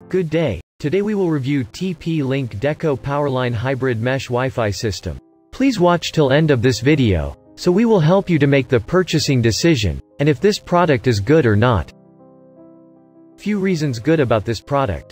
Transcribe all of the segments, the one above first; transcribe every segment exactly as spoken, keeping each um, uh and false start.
Good day. Today we will review T P-Link Deco Powerline Hybrid Mesh Wi-Fi System. Please watch till end of this video, so we will help you to make the purchasing decision, and if this product is good or not. Few reasons good about this product.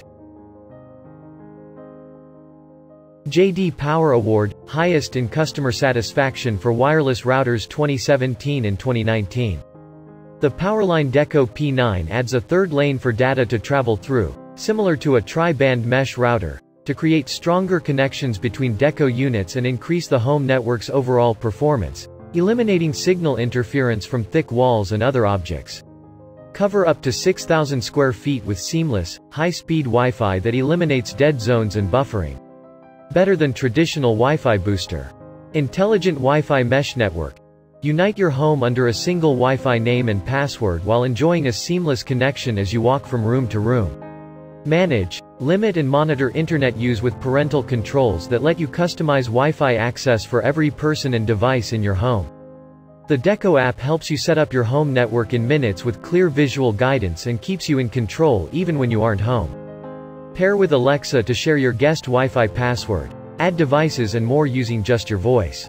J D Power Award, highest in customer satisfaction for wireless routers twenty seventeen and twenty nineteen. The Powerline Deco P nine adds a third lane for data to travel through, similar to a tri-band mesh router, to create stronger connections between Deco units and increase the home network's overall performance, eliminating signal interference from thick walls and other objects. Cover up to six thousand square feet with seamless, high-speed Wi-Fi that eliminates dead zones and buffering. Better than traditional Wi-Fi booster. Intelligent Wi-Fi mesh network. Unite your home under a single Wi-Fi name and password while enjoying a seamless connection as you walk from room to room. Manage, limit and monitor internet use with parental controls that let you customize Wi-Fi access for every person and device in your home. The Deco app helps you set up your home network in minutes with clear visual guidance and keeps you in control even when you aren't home. Pair with Alexa to share your guest Wi-Fi password, add devices and more using just your voice.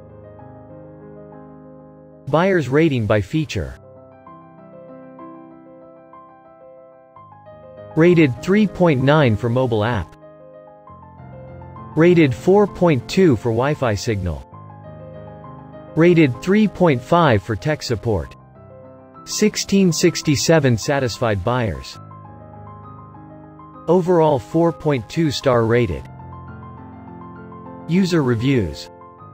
Buyer's rating by feature. Rated three point nine for mobile app. Rated four point two for Wi-Fi signal. Rated three point five for tech support. sixteen sixty-seven satisfied buyers. Overall four point two star rated. User reviews.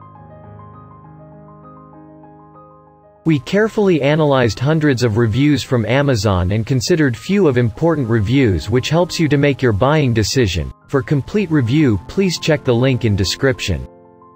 We carefully analyzed hundreds of reviews from Amazon and considered few of important reviews, which helps you to make your buying decision. For complete review, please check the link in description.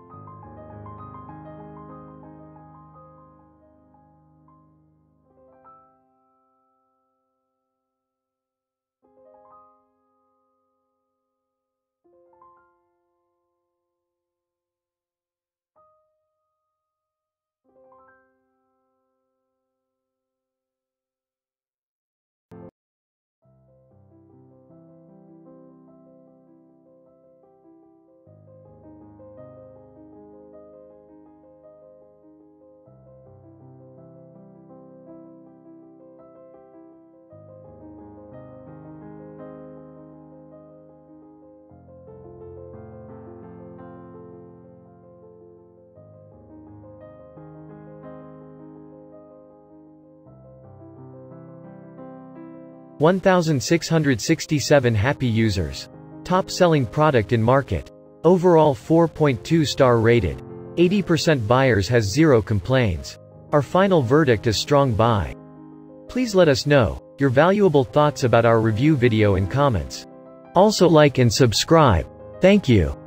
one thousand six hundred sixty-seven happy users. Top selling product in market. Overall four point two star rated. eighty percent buyers has zero complaints. Our final verdict is strong buy. Please let us know your valuable thoughts about our review video in comments. Also like and subscribe. Thank you.